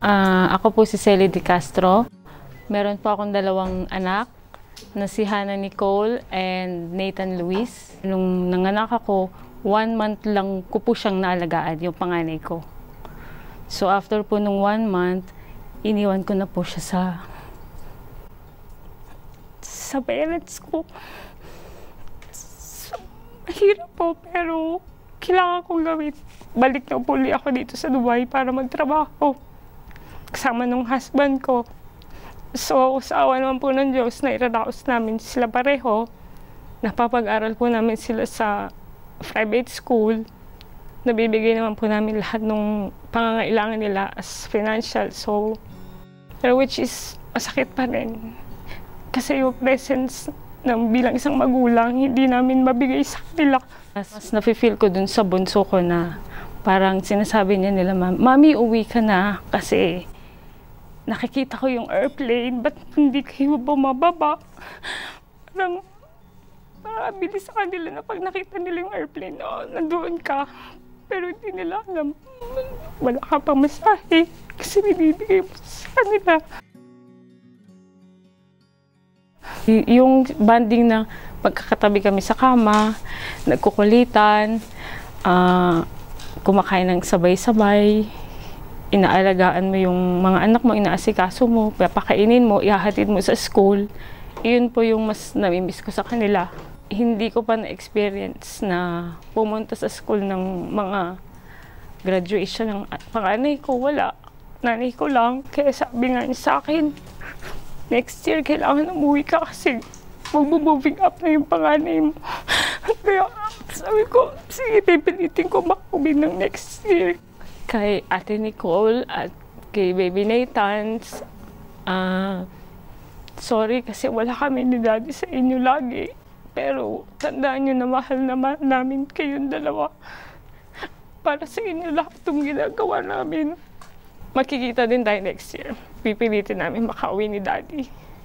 Ako po si Cely De Castro. Meron po akong dalawang anak na si Hannah Nicole and Nathan Luis. Nung nanganak ako, 1 month lang ko po siyang naalagaan, yung panganay ko. So after po nung 1 month, iniwan ko na po siya sa parents ko. So, mahirap po, pero kailangan kong gawin. Balik na po ako dito sa Dubai para magtrabaho kasama nung husband ko. So, sa awa naman po ng Diyos, nairadaos namin sila pareho. Napapag-aral po namin sila sa private school. Nabibigay naman po namin lahat ng pangangailangan nila as financial. So, pero which is masakit pa rin. Kasi yung presence ng bilang isang magulang, hindi namin mabigay sa kanila. Mas nafe-feel ko dun sa bunso ko na parang sinasabi niya nila, Mami, uwi ka na kasi nakikita ko yung airplane, ba't hindi kayo bumababa? Parang bilis sa kanila na pag nakita nila yung airplane, nandoon ka. Pero hindi nila alam, wala ka pang masahe kasi binibigay mo sa kanila. Yung bonding na pagkakatabi kami sa kama, nagkukulitan, kumakain ng sabay-sabay, inaalagaan mo yung mga anak mo, inaasikaso mo, papakainin mo, ihahatid mo sa school. Iyon po yung mas namimiss ko sa kanila. Hindi ko pa na-experience na pumunta sa school ng mga graduation ng panganay ko. Wala. Nanay ko lang. Kaya sabi nga niya sa akin, next year kailangan umuwi ka kasi mag-moving up na yung panganay mo. Kaya sabi ko, sige, pipilitin ko makauwi ng next year. Kay Ate Nicole at kay Baby Nathan, sorry kasi wala kami ni Daddy sa inyo lagi. Pero tandaan nyo na mahal namin kayong dalawa. Para sa inyo lahat itong ginagawa namin. Makikita din tayo next year. Pipilitin namin makauwi ni Daddy.